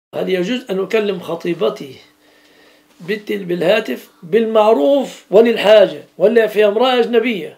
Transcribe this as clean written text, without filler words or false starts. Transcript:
هل يجوز أن أكلم خطيبتي بالهاتف بالمعروف وللحاجة ولا في امرأة أجنبية؟